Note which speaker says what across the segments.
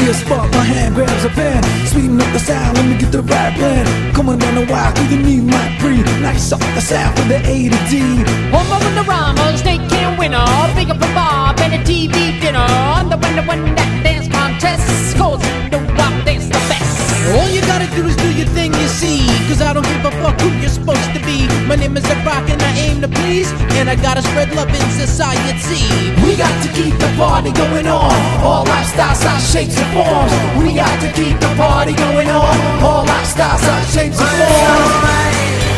Speaker 1: a spark, my hand grabs a pen. Sweeten up the sound, let me get the right blend. Coming down the wire through the knee, might breathe. Nice off the sound from the A to D.
Speaker 2: Home of the rhymer, snake can winner. Big up for Bob and a TV dinner. I'm the one that dance contest. Cause you know I dance the best.
Speaker 3: All you gotta do is do your thing, you see. Cause I don't give a fuck who you're supposed to be. My name is Rock and I aim to please. And I gotta spread love in society.
Speaker 1: We got to keep the party going on. All lifestyles, our shapes and forms. We got to keep the party going on. All lifestyles, our shapes and forms.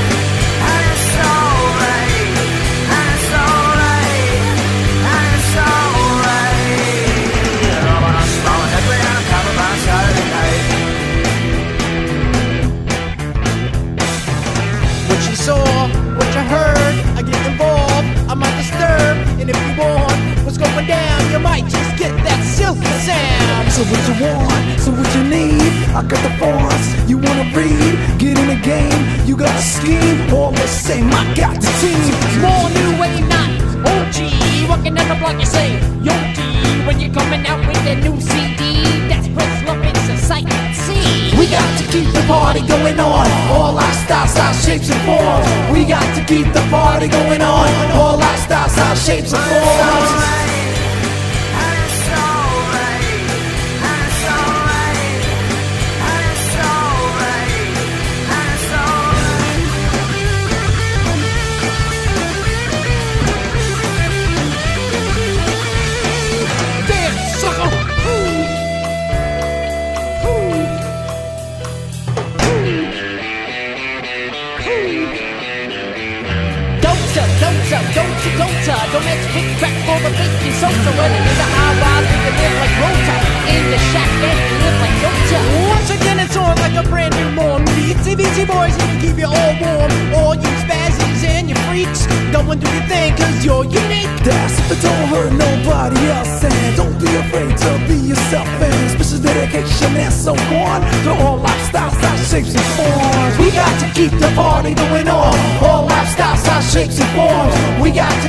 Speaker 3: What you saw, what you heard, I get involved, I might disturb. And if you want what's going down, you might just get that silky sound.
Speaker 1: So what you want, so what you need, I got the fonts, you wanna read, get in the game, you got a scheme, all the same, I got the team.
Speaker 2: Small new wave, not OG. Walking down the block, you say, Yo G. When you're coming out with that new CD, that's press love in society.
Speaker 1: We got to keep the party going on. All our styles, our shapes and forms. We got to keep the party going on. All our styles, our shapes and forms.
Speaker 2: Don't let's pick crack for the baking soda. Running in the high rise, we can live like Rota. In the shack, and we live like Rota.
Speaker 3: Once again, it's on like a brand new morning. Beats, CBT boys, you can keep you all warm. All you spazzies and you freaks, go and do your thing, cause you're unique.
Speaker 1: That's if it don't hurt nobody else. And don't be afraid to be yourself. And special dedication and so on. To all lifestyles, our shapes and forms. We got to keep the party going on. All lifestyles, our shapes and forms. We got to